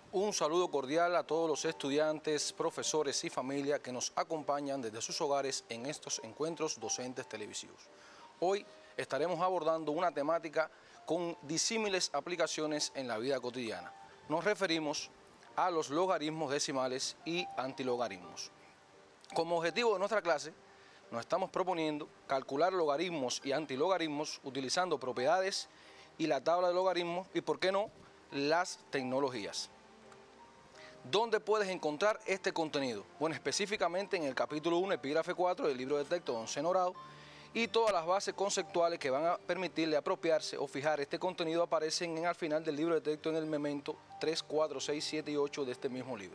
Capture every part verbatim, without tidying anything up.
Un saludo cordial a todos los estudiantes, profesores y familia que nos acompañan desde sus hogares en estos encuentros docentes televisivos. Hoy estaremos abordando una temática con disímiles aplicaciones en la vida cotidiana. Nos referimos a los logaritmos decimales y antilogaritmos. Como objetivo de nuestra clase, nos estamos proponiendo calcular logaritmos y antilogaritmos utilizando propiedades y la tabla de logaritmos y, por qué no, las tecnologías. ¿Dónde puedes encontrar este contenido? Bueno, específicamente en el capítulo uno, epígrafe cuatro del libro de texto de Onceno Grado, y todas las bases conceptuales que van a permitirle apropiarse o fijar este contenido aparecen en, al final del libro de texto en el memento tres, cuatro, seis, siete y ocho de este mismo libro.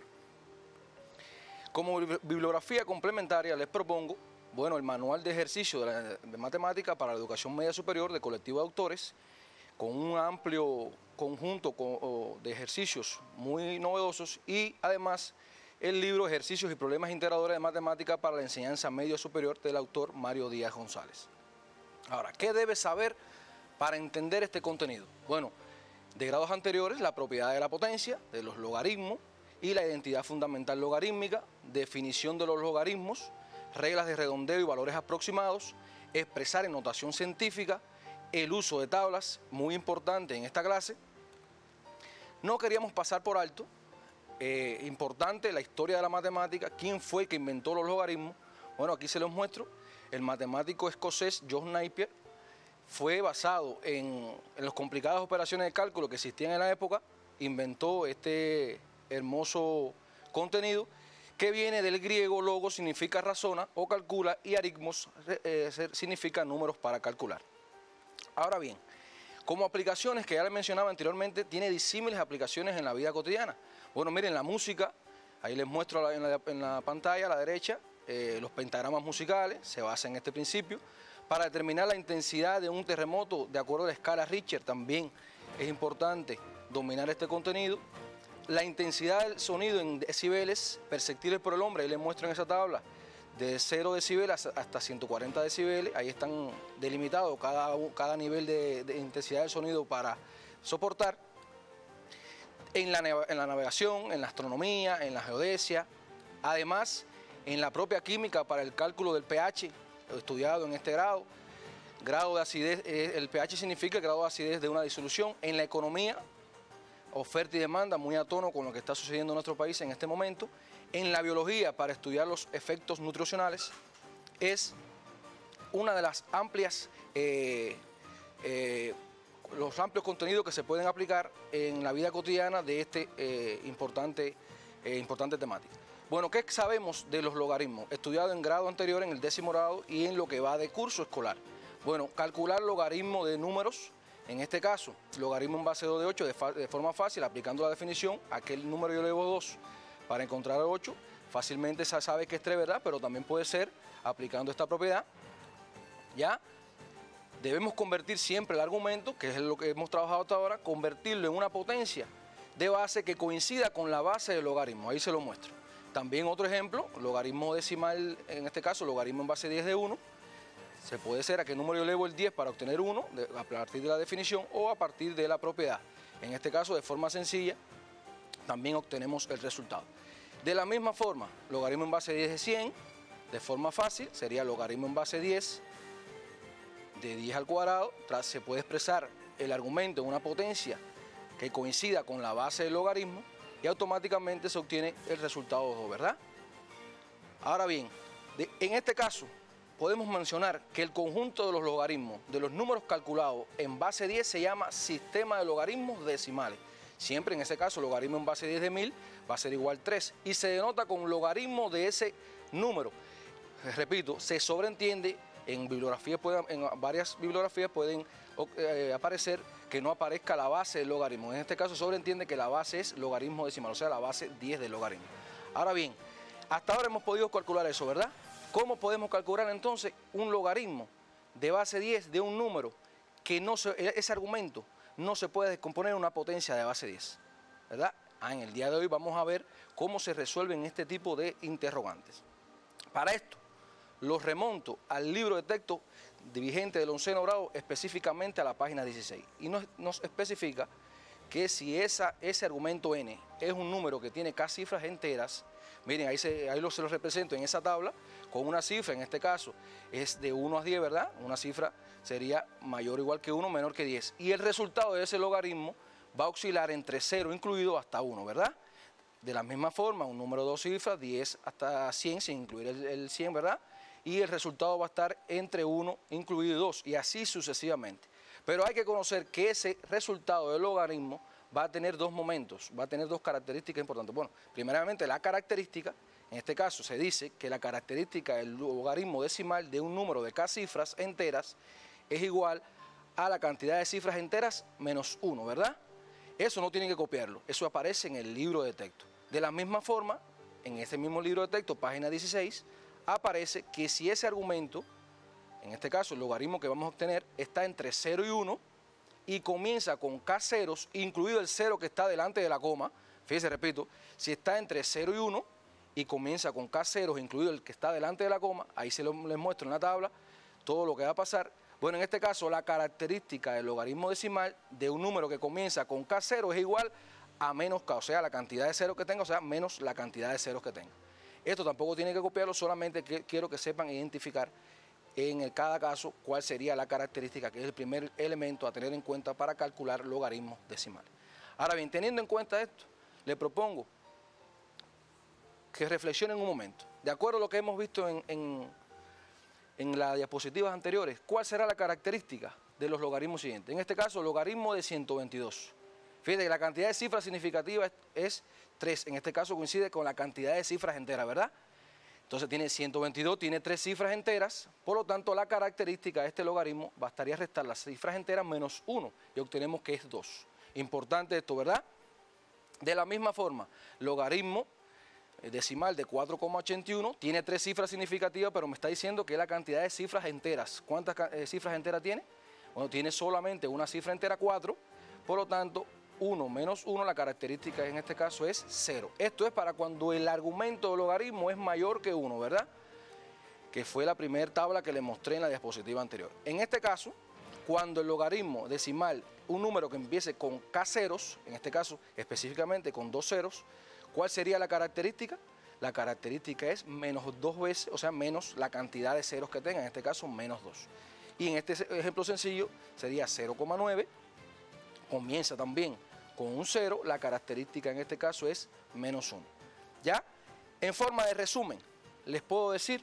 Como bibliografía complementaria les propongo, bueno, el manual de ejercicio de, la, de matemática para la educación media superior de Colectivo de Autores, con un amplio conjunto de ejercicios muy novedosos, y además el libro Ejercicios y Problemas Integradores de Matemática para la Enseñanza Media Superior del autor Mario Díaz González. Ahora, ¿qué debes saber para entender este contenido? Bueno, de grados anteriores, la propiedad de la potencia, de los logaritmos y la identidad fundamental logarítmica, definición de los logaritmos, reglas de redondeo y valores aproximados, expresar en notación científica, el uso de tablas, muy importante en esta clase. No queríamos pasar por alto, eh, importante la historia de la matemática, quién fue el que inventó los logaritmos. Bueno, aquí se los muestro. El matemático escocés John Napier fue basado en, en las complicadas operaciones de cálculo que existían en la época, inventó este hermoso contenido que viene del griego. Logo significa razona o calcula y aritmos eh, significa números para calcular. Ahora bien, como aplicaciones que ya les mencionaba anteriormente, tiene disímiles aplicaciones en la vida cotidiana. Bueno, miren, la música, ahí les muestro en la, en la pantalla a la derecha, eh, los pentagramas musicales, se basa en este principio. Para determinar la intensidad de un terremoto, de acuerdo a la escala Richter, también es importante dominar este contenido. La intensidad del sonido en decibeles perceptibles por el hombre, ahí les muestro en esa tabla, de cero decibeles hasta ciento cuarenta decibeles, ahí están delimitados cada, cada nivel de, de intensidad del sonido para soportar. En la, en la navegación, en la astronomía, en la geodesia, además en la propia química para el cálculo del pH, estudiado en este grado, grado de acidez, el pH significa el grado de acidez de una disolución. En la economía, oferta y demanda, muy a tono con lo que está sucediendo en nuestro país en este momento. En la biología, para estudiar los efectos nutricionales, es una de las amplias, eh, eh, los amplios contenidos que se pueden aplicar en la vida cotidiana de este eh, importante, eh, importante temática. Bueno, ¿qué sabemos de los logaritmos? Estudiado en grado anterior, en el décimo grado y en lo que va de curso escolar. Bueno, calcular logaritmo de números. En este caso, logaritmo en base dos de ocho de, de forma fácil, aplicando la definición, aquel número yo le llevo dos para encontrar el ocho, fácilmente se sabe que es tres, ¿verdad? Pero también puede ser aplicando esta propiedad. Ya debemos convertir siempre el argumento, que es lo que hemos trabajado hasta ahora, convertirlo en una potencia de base que coincida con la base del logaritmo. Ahí se lo muestro. También otro ejemplo, logaritmo decimal, en este caso logaritmo en base diez de uno. Se puede ser a qué número yo elevo el diez para obtener uno, de, a partir de la definición o a partir de la propiedad. En este caso, de forma sencilla, también obtenemos el resultado. De la misma forma, logaritmo en base diez de cien, de forma fácil, sería logaritmo en base diez de diez al cuadrado. Tras, se puede expresar el argumento en una potencia que coincida con la base del logaritmo y automáticamente se obtiene el resultado dos, ¿verdad? Ahora bien, de, en este caso, podemos mencionar que el conjunto de los logaritmos de los números calculados en base diez se llama sistema de logaritmos decimales. Siempre en ese caso, logaritmo en base diez de mil va a ser igual a tres y se denota con logaritmo de ese número. Repito, se sobreentiende, en, bibliografía pueden, en varias bibliografías pueden eh, aparecer que no aparezca la base del logaritmo. En este caso, sobreentiende que la base es logaritmo decimal, o sea, la base diez del logaritmo. Ahora bien, hasta ahora hemos podido calcular eso, ¿verdad? ¿Cómo podemos calcular entonces un logaritmo de base diez de un número que no se, ese argumento no se puede descomponer en una potencia de base diez? ¿Verdad? Ah, en el día de hoy vamos a ver cómo se resuelven este tipo de interrogantes. Para esto, los remonto al libro de texto vigente del onceno grado, específicamente a la página dieciséis. Y nos, nos especifica que si esa, ese argumento n es un número que tiene k cifras enteras, miren, ahí, se, ahí lo, se lo represento en esa tabla con una cifra, en este caso es de uno a diez, ¿verdad? Una cifra sería mayor o igual que uno, menor que diez. Y el resultado de ese logaritmo va a oscilar entre cero incluido hasta uno, ¿verdad? De la misma forma, un número de dos cifras, diez hasta cien, sin incluir el, el cien, ¿verdad? Y el resultado va a estar entre uno incluido dos, y así sucesivamente. Pero hay que conocer que ese resultado del logaritmo va a tener dos momentos, va a tener dos características importantes. Bueno, primeramente la característica, en este caso se dice que la característica del logaritmo decimal de un número de k cifras enteras es igual a la cantidad de cifras enteras menos uno, ¿verdad? Eso no tienen que copiarlo, eso aparece en el libro de texto. De la misma forma, en ese mismo libro de texto, página dieciséis, aparece que si ese argumento, en este caso el logaritmo que vamos a obtener, está entre cero y uno y comienza con k ceros, incluido el cero que está delante de la coma, fíjense, repito, si está entre cero y uno y comienza con k ceros, incluido el que está delante de la coma, ahí se lo, les muestro en la tabla todo lo que va a pasar. Bueno, en este caso la característica del logaritmo decimal de un número que comienza con k cero es igual a menos k, o sea, la cantidad de ceros que tenga, o sea, menos la cantidad de ceros que tenga. Esto tampoco tiene que copiarlo, solamente que quiero que sepan identificar en el cada caso cuál sería la característica, que es el primer elemento a tener en cuenta para calcular logaritmos decimales. Ahora bien, teniendo en cuenta esto, le propongo que reflexionen un momento. De acuerdo a lo que hemos visto en, en, en las diapositivas anteriores, ¿cuál será la característica de los logaritmos siguientes? En este caso, logaritmo de ciento veintidós. Fíjate que la cantidad de cifras significativas es tres. En este caso coincide con la cantidad de cifras enteras, ¿verdad? Entonces tiene ciento veintidós, tiene tres cifras enteras, por lo tanto la característica de este logaritmo bastaría restar las cifras enteras menos uno y obtenemos que es dos. Importante esto, ¿verdad? De la misma forma, logaritmo decimal de cuatro coma ochenta y uno tiene tres cifras significativas, pero me está diciendo que es la cantidad de cifras enteras. ¿Cuántas eh, cifras enteras tiene? Bueno, tiene solamente una cifra entera, cuatro, por lo tanto uno menos uno, la característica en este caso es cero. Esto es para cuando el argumento del logaritmo es mayor que uno, ¿verdad? Que fue la primera tabla que les mostré en la diapositiva anterior. En este caso, cuando el logaritmo decimal, un número que empiece con k ceros, en este caso específicamente con dos ceros, ¿cuál sería la característica? La característica es menos dos veces, o sea, menos la cantidad de ceros que tenga, en este caso menos dos. Y en este ejemplo sencillo sería cero coma nueve, comienza también con un cero, la característica en este caso es menos uno. ¿Ya? En forma de resumen, les puedo decir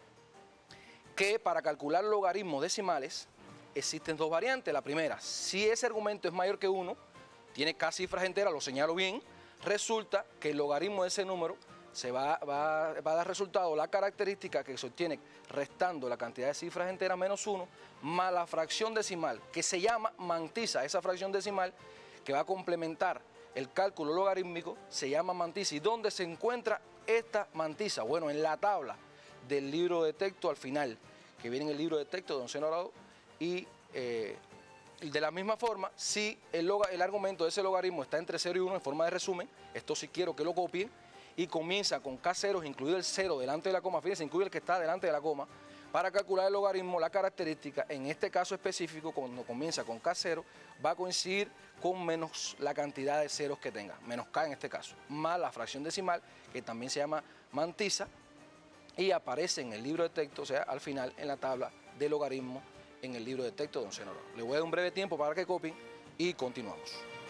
que para calcular logaritmos decimales existen dos variantes. La primera, si ese argumento es mayor que uno, tiene k cifras enteras, lo señalo bien, resulta que el logaritmo de ese número se va, va, va a dar resultado la característica que se obtiene restando la cantidad de cifras enteras menos uno, más la fracción decimal, que se llama mantisa. Esa fracción decimal que va a complementar el cálculo logarítmico se llama mantisa. ¿Y dónde se encuentra esta mantisa? Bueno, en la tabla del libro de texto al final, que viene en el libro de texto de don Seno Dorado, y eh, de la misma forma, si el, loga, el argumento de ese logaritmo está entre cero y uno, en forma de resumen, esto sí quiero que lo copien, y comienza con k ceros, incluido el cero delante de la coma, fíjense, incluye el que está delante de la coma, para calcular el logaritmo, la característica, en este caso específico, cuando comienza con k cero, va a coincidir con menos la cantidad de ceros que tenga, menos k en este caso, más la fracción decimal, que también se llama mantisa, y aparece en el libro de texto, o sea, al final, en la tabla de logaritmo, en el libro de texto de don Seno Dorado. Le voy a dar un breve tiempo para que copien y continuamos.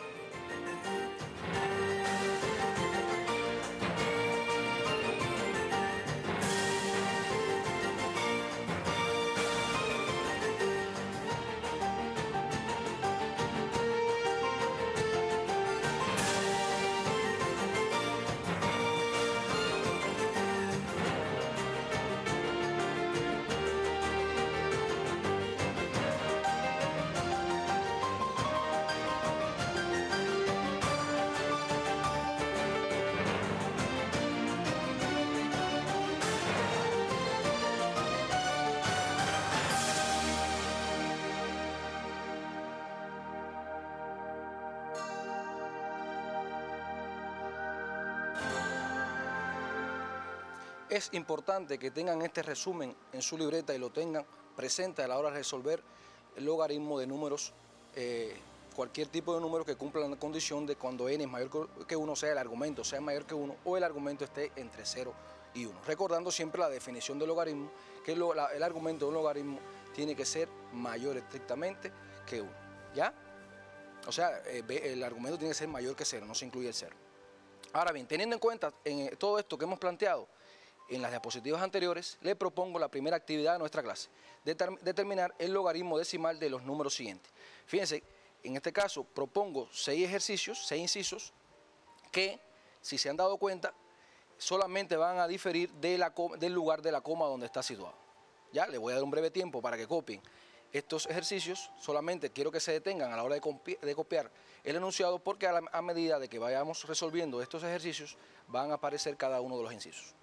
Es importante que tengan este resumen en su libreta y lo tengan presente a la hora de resolver el logaritmo de números eh, cualquier tipo de número que cumpla la condición de cuando n es mayor que uno, sea el argumento sea mayor que uno o el argumento esté entre cero y uno. Recordando siempre la definición del logaritmo, que lo, la, el argumento de un logaritmo tiene que ser mayor estrictamente que uno, ¿ya? O sea, eh, el argumento tiene que ser mayor que cero, no se incluye el cero. Ahora bien, teniendo en cuenta en todo esto que hemos planteado en las diapositivas anteriores, le propongo la primera actividad de nuestra clase, determ determinar el logaritmo decimal de los números siguientes. Fíjense, en este caso propongo seis ejercicios, seis incisos, que, si se han dado cuenta, solamente van a diferir de la, del lugar de la coma donde está situado. Ya, les voy a dar un breve tiempo para que copien estos ejercicios. Solamente quiero que se detengan a la hora de, copi de copiar el enunciado, porque a, la, a medida de que vayamos resolviendo estos ejercicios, van a aparecer cada uno de los incisos.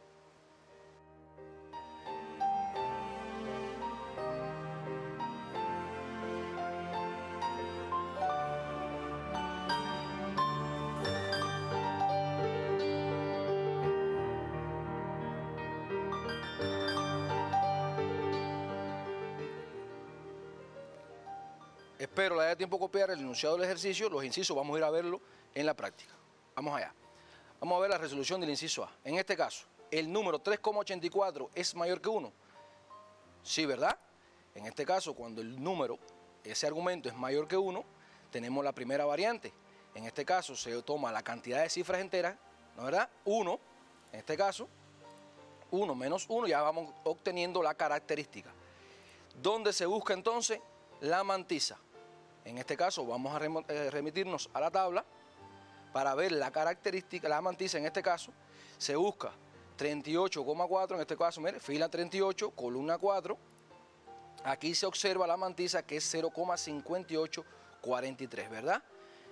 Espero le haya tiempo a copiar el enunciado del ejercicio. Los incisos vamos a ir a verlo en la práctica. Vamos allá. Vamos a ver la resolución del inciso A. En este caso, ¿el número tres coma ochenta y cuatro es mayor que uno? Sí, ¿verdad? En este caso, cuando el número, ese argumento es mayor que uno, tenemos la primera variante. En este caso se toma la cantidad de cifras enteras, ¿no es verdad? uno, en este caso, uno menos uno, ya vamos obteniendo la característica. ¿Dónde se busca entonces la mantisa? En este caso vamos a remitirnos a la tabla para ver la característica. La mantisa en este caso se busca treinta y ocho coma cuatro, en este caso, mire, fila treinta y ocho, columna cuatro. Aquí se observa la mantisa que es cero coma cincuenta y ocho cuarenta y tres, ¿verdad?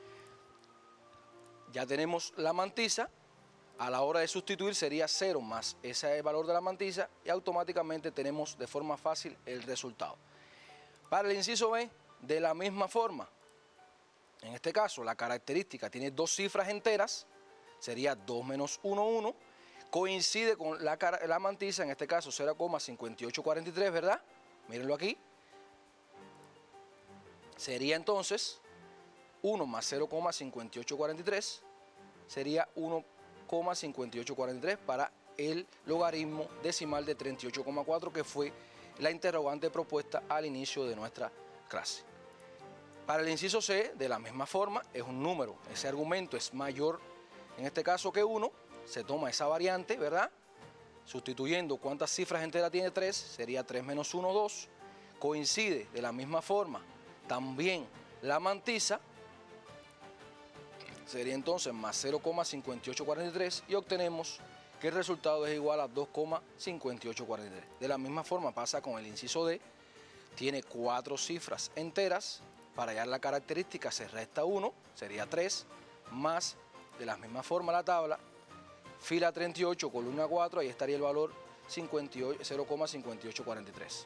Ya tenemos la mantisa. A la hora de sustituir sería cero más ese es el valor de la mantisa y automáticamente tenemos de forma fácil el resultado. Para el inciso B, de la misma forma, en este caso la característica tiene dos cifras enteras, sería dos menos uno, uno, coincide con la, la mantisa, en este caso cero coma cincuenta y ocho cuarenta y tres, ¿verdad? Mírenlo aquí. Sería entonces uno más cero coma cincuenta y ocho cuarenta y tres, sería uno coma cincuenta y ocho cuarenta y tres para el logaritmo decimal de treinta y ocho coma cuatro, que fue la interrogante propuesta al inicio de nuestra clase. Para el inciso C, de la misma forma, es un número, ese argumento es mayor, en este caso, que uno, se toma esa variante, ¿verdad? Sustituyendo cuántas cifras enteras tiene tres, sería tres menos uno, dos, coincide de la misma forma también la mantisa, sería entonces más cero coma cincuenta y ocho cuarenta y tres y obtenemos que el resultado es igual a dos coma cincuenta y ocho cuarenta y tres. De la misma forma pasa con el inciso D, tiene cuatro cifras enteras, para hallar la característica se resta uno, sería tres, más de la misma forma la tabla, fila treinta y ocho, columna cuatro, ahí estaría el valor cero coma cincuenta y ocho cuarenta y tres.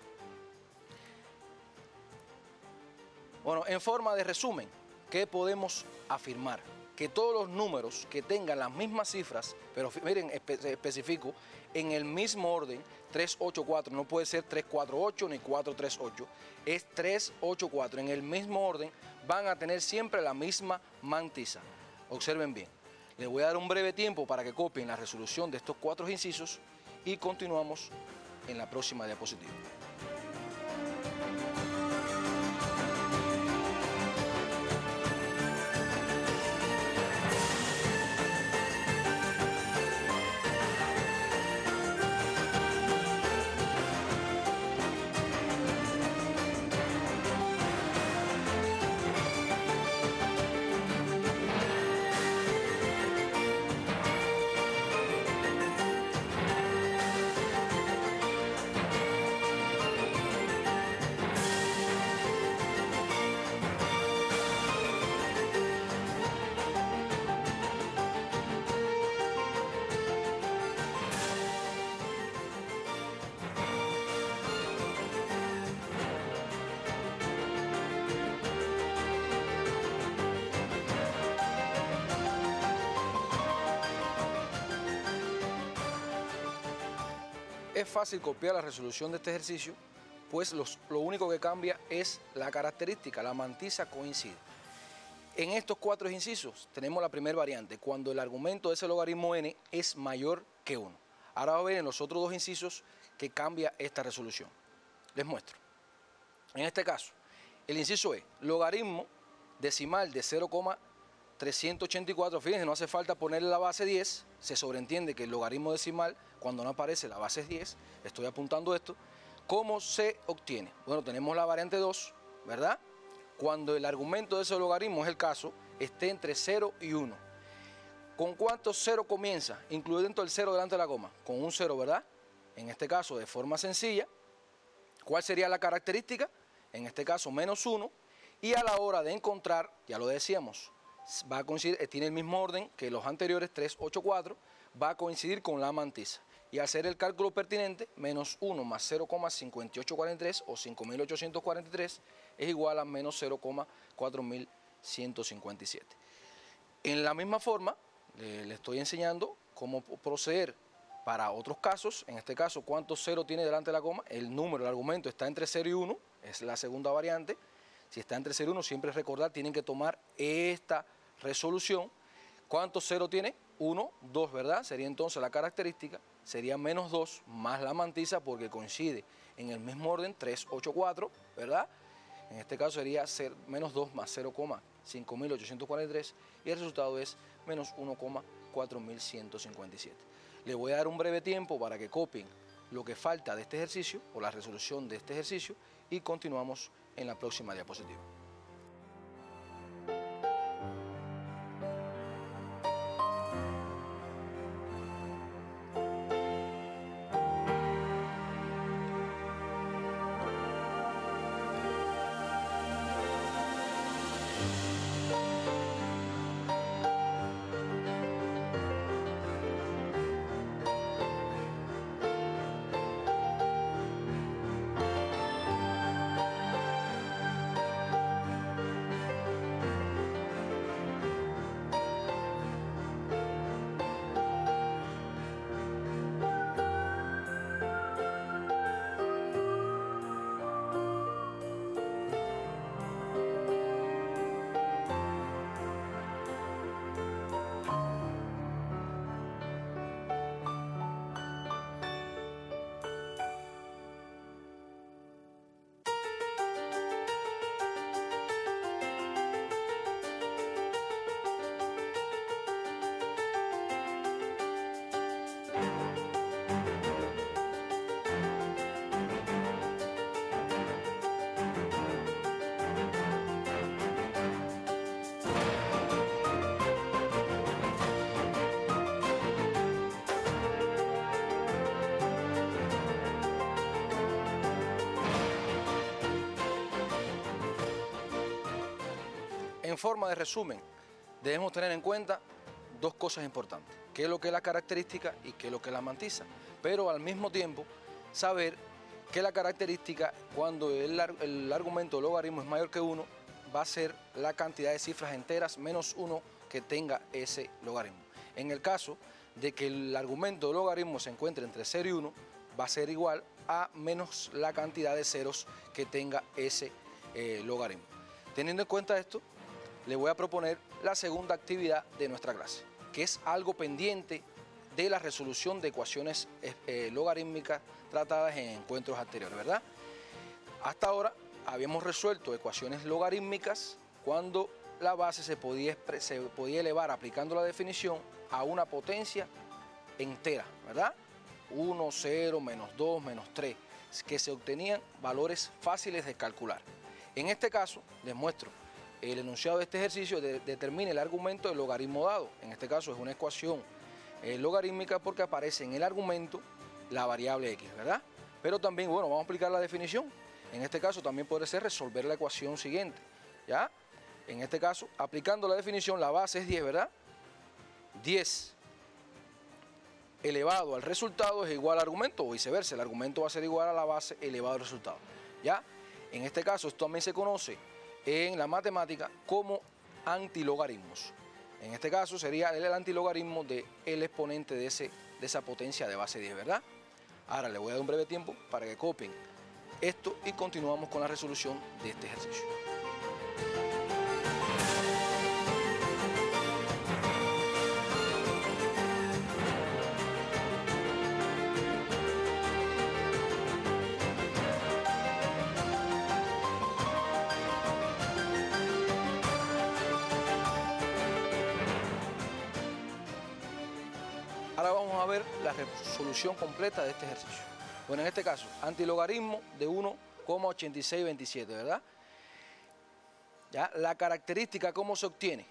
Bueno, en forma de resumen, ¿qué podemos afirmar? Que todos los números que tengan las mismas cifras, pero miren, espe especifico, en el mismo orden, tres ocho cuatro, no puede ser tres cuatro ocho ni cuatro tres ocho, es tres ocho cuatro, en el mismo orden van a tener siempre la misma mantisa. Observen bien, les voy a dar un breve tiempo para que copien la resolución de estos cuatro incisos y continuamos en la próxima diapositiva. Es fácil copiar la resolución de este ejercicio, pues los, lo único que cambia es la característica, la mantisa coincide. En estos cuatro incisos tenemos la primera variante, cuando el argumento de ese logaritmo n es mayor que uno. Ahora va a ver en los otros dos incisos que cambia esta resolución. Les muestro. En este caso, el inciso E, logaritmo decimal de cero coma trescientos ochenta y cuatro, fíjense, no hace falta ponerle la base diez, se sobreentiende que el logaritmo decimal, cuando no aparece la base es diez, estoy apuntando esto. ¿Cómo se obtiene? Bueno, tenemos la variante dos, ¿verdad? Cuando el argumento de ese logaritmo es el caso, esté entre cero y uno. ¿Con cuántos cero comienza? Incluyendo el cero delante de la coma. Con un cero, ¿verdad? En este caso, de forma sencilla, ¿cuál sería la característica? En este caso, menos uno. Y a la hora de encontrar, ya lo decíamos, va a coincidir, tiene el mismo orden que los anteriores, tres, ocho, cuatro, va a coincidir con la mantisa. Y al hacer el cálculo pertinente, menos uno más cero coma cincuenta y ocho cuarenta y tres o cinco mil ochocientos cuarenta y tres es igual a menos cero coma cuatro mil ciento cincuenta y siete. En la misma forma, le, le estoy enseñando cómo proceder para otros casos. En este caso, ¿cuántos cero tiene delante de la coma? El número, el argumento está entre cero y uno, es la segunda variante. Si está entre cero y uno, siempre recordar, tienen que tomar esta resolución. ¿Cuántos cero tiene? uno, dos, ¿verdad? Sería entonces la característica, sería menos dos más la mantisa porque coincide en el mismo orden, tres, ocho, cuatro, ¿verdad? En este caso sería ser menos dos más cero coma cinco mil ochocientos cuarenta y tres y el resultado es menos uno coma cuatro mil ciento cincuenta y siete. Le voy a dar un breve tiempo para que copien lo que falta de este ejercicio o la resolución de este ejercicio y continuamos en la próxima diapositiva. En forma de resumen, debemos tener en cuenta dos cosas importantes, qué es lo que es la característica y qué es lo que es la mantisa, pero al mismo tiempo saber que la característica, cuando el, el argumento del logaritmo es mayor que uno, va a ser la cantidad de cifras enteras menos uno que tenga ese logaritmo. En el caso de que el argumento del logaritmo se encuentre entre cero y uno, va a ser igual a menos la cantidad de ceros que tenga ese eh, logaritmo. Teniendo en cuenta esto, le voy a proponer la segunda actividad de nuestra clase, que es algo pendiente de la resolución de ecuaciones eh, logarítmicas tratadas en encuentros anteriores, ¿verdad? Hasta ahora habíamos resuelto ecuaciones logarítmicas cuando la base se podía, se podía elevar aplicando la definición a una potencia entera, ¿verdad? uno, cero, menos dos, menos tres, que se obtenían valores fáciles de calcular. En este caso, les muestro el enunciado de este ejercicio, de, determina el argumento del logaritmo dado. En este caso es una ecuación eh, logarítmica porque aparece en el argumento la variable x, ¿verdad? Pero también, bueno, vamos a aplicar la definición. En este caso también puede ser resolver la ecuación siguiente, ¿ya? En este caso, aplicando la definición, la base es diez, ¿verdad? diez elevado al resultado es igual al argumento, o viceversa, el argumento va a ser igual a la base elevado al resultado, ¿ya? En este caso, esto también se conoce en la matemática como antilogaritmos. En este caso sería el antilogaritmo del exponente de, ese, de esa potencia de base diez, ¿verdad? Ahora le voy a dar un breve tiempo para que copien esto y continuamos con la resolución de este ejercicio. ver la resolución completa de este ejercicio. Bueno, en este caso, antilogaritmo de uno coma ochenta y seis veintisiete, ¿verdad? ¿Ya? La característica, ¿cómo se obtiene?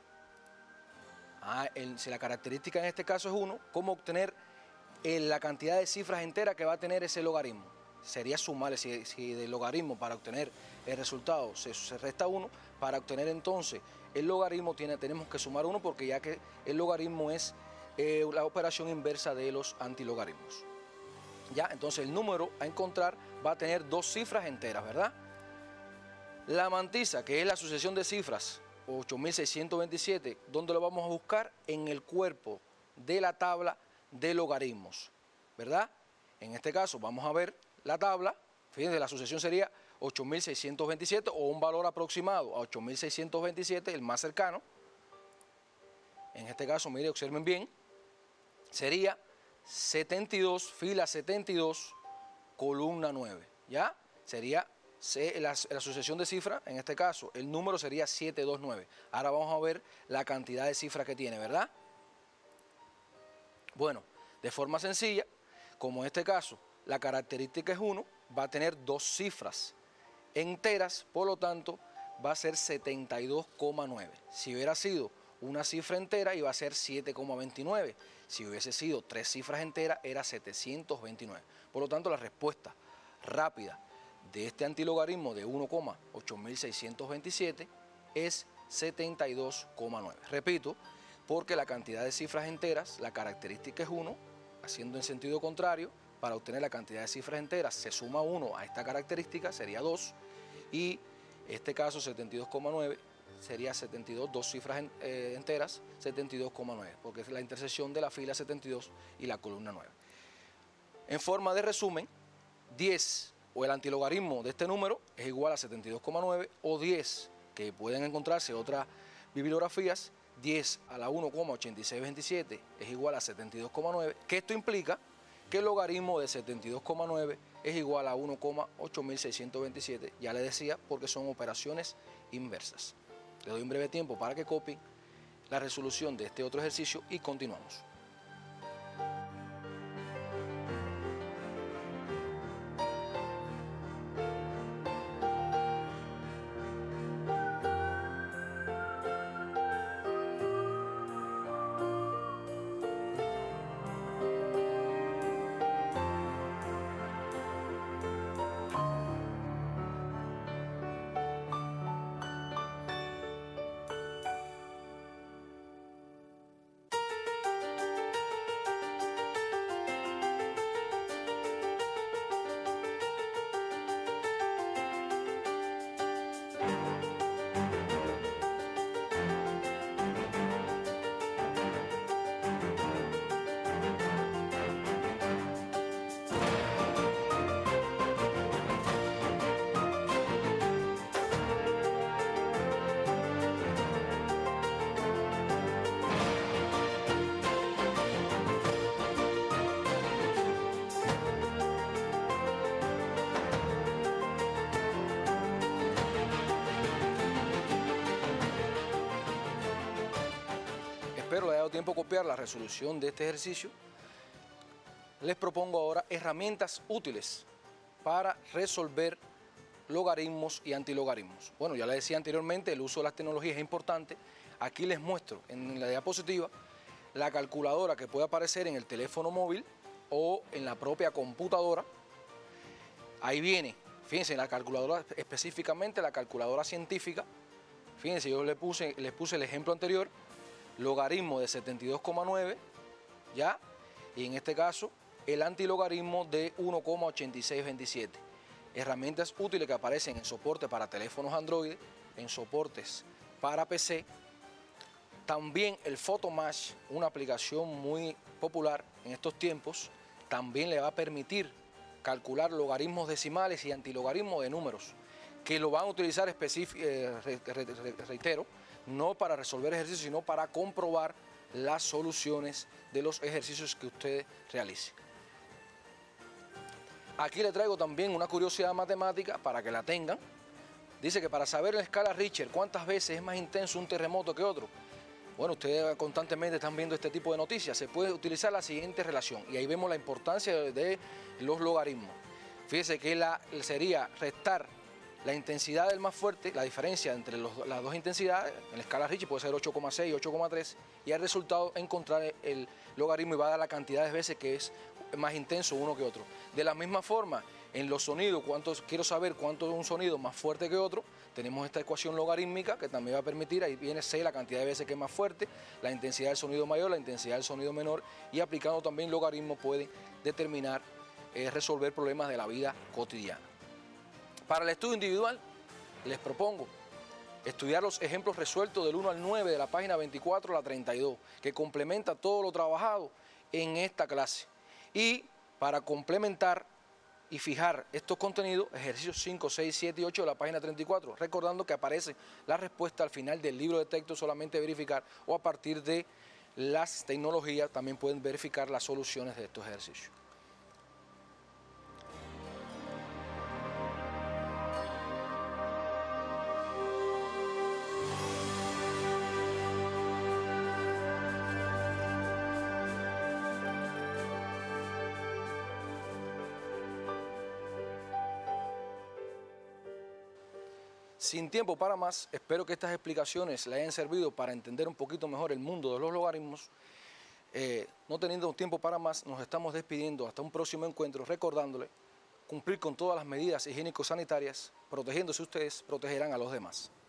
Ah, el, si la característica en este caso es uno, ¿cómo obtener eh, la cantidad de cifras enteras que va a tener ese logaritmo? Sería sumarle, si, si del logaritmo para obtener el resultado se, se resta uno, para obtener entonces el logaritmo tiene, tenemos que sumar uno, porque ya que el logaritmo es eh, la operación inversa de los antilogaritmos. Ya, entonces el número a encontrar va a tener dos cifras enteras, ¿verdad? La mantisa, que es la sucesión de cifras, ocho mil seiscientos veintisiete, ¿dónde lo vamos a buscar? En el cuerpo de la tabla de logaritmos, ¿verdad? En este caso vamos a ver la tabla. Fíjense, la sucesión sería ocho mil seiscientos veintisiete, o un valor aproximado a ocho mil seiscientos veintisiete, el más cercano. En este caso, mire, observen bien, sería setenta y dos, fila setenta y dos, columna nueve, ¿ya? Sería la, la sucesión de cifras, en este caso, el número sería setecientos veintinueve. Ahora vamos a ver la cantidad de cifras que tiene, ¿verdad? Bueno, de forma sencilla, como en este caso la característica es uno, va a tener dos cifras enteras, por lo tanto va a ser setenta y dos coma nueve. Si hubiera sido una cifra entera, iba a ser siete coma veintinueve. Si hubiese sido tres cifras enteras, era setecientos veintinueve. Por lo tanto, la respuesta rápida de este antilogaritmo de uno coma ocho mil seiscientos veintisiete es setenta y dos coma nueve. Repito, porque la cantidad de cifras enteras, la característica es uno, haciendo en sentido contrario, para obtener la cantidad de cifras enteras se suma uno a esta característica, sería dos, y este caso setenta y dos coma nueve sería setenta y dos, dos cifras eh, enteras, setenta y dos coma nueve, porque es la intersección de la fila setenta y dos y la columna nueve. En forma de resumen, diez o el antilogaritmo de este número es igual a setenta y dos coma nueve, o diez, que pueden encontrarse otras bibliografías, diez a la uno coma ochenta y seis veintisiete es igual a setenta y dos coma nueve, que esto implica que el logaritmo de setenta y dos coma nueve es igual a uno coma ocho mil seiscientos veintisiete, ya les decía, porque son operaciones inversas. Le doy un breve tiempo para que copien la resolución de este otro ejercicio y continuamos. Espero le haya dado tiempo a copiar la resolución de este ejercicio. Les propongo ahora herramientas útiles para resolver logaritmos y antilogaritmos. Bueno, ya les decía anteriormente, el uso de las tecnologías es importante. Aquí les muestro en la diapositiva la calculadora que puede aparecer en el teléfono móvil o en la propia computadora. Ahí viene, fíjense, la calculadora, específicamente la calculadora científica. Fíjense, yo les puse, les puse el ejemplo anterior, logaritmo de setenta y dos coma nueve, ¿ya? Y en este caso, el antilogaritmo de uno coma ochenta y seis veintisiete. Herramientas útiles que aparecen en soporte para teléfonos Android, en soportes para P C. También el Photomatch, una aplicación muy popular en estos tiempos, también le va a permitir calcular logaritmos decimales y antilogaritmos de números, que lo van a utilizar específico, eh, reitero, no para resolver ejercicios, sino para comprobar las soluciones de los ejercicios que usted realice. Aquí le traigo también una curiosidad matemática para que la tengan. Dice que para saber en la escala Richter cuántas veces es más intenso un terremoto que otro, Bueno, ustedes constantemente están viendo este tipo de noticias. Se puede utilizar la siguiente relación y ahí vemos la importancia de los logaritmos. Fíjese que la, sería restar la intensidad del más fuerte, la diferencia entre los, las dos intensidades, en la escala Ricci puede ser ocho coma seis, ocho coma tres, y al resultado encontrar el logaritmo y va a dar la cantidad de veces que es más intenso uno que otro. De la misma forma, en los sonidos, cuántos, quiero saber cuánto es un sonido más fuerte que otro, tenemos esta ecuación logarítmica que también va a permitir, ahí viene C, la cantidad de veces que es más fuerte, la intensidad del sonido mayor, la intensidad del sonido menor, y aplicando también logaritmos pueden determinar, eh, resolver problemas de la vida cotidiana. Para el estudio individual, les propongo estudiar los ejemplos resueltos del uno al nueve de la página veinticuatro a la treinta y dos, que complementa todo lo trabajado en esta clase. Y para complementar y fijar estos contenidos, ejercicios cinco, seis, siete y ocho de la página treinta y cuatro, recordando que aparece la respuesta al final del libro de texto, solamente verificar, o a partir de las tecnologías también pueden verificar las soluciones de estos ejercicios. Sin tiempo para más, espero que estas explicaciones le hayan servido para entender un poquito mejor el mundo de los logaritmos. Eh, no teniendo tiempo para más, nos estamos despidiendo hasta un próximo encuentro, recordándole cumplir con todas las medidas higiénico-sanitarias, protegiéndose ustedes, protegerán a los demás.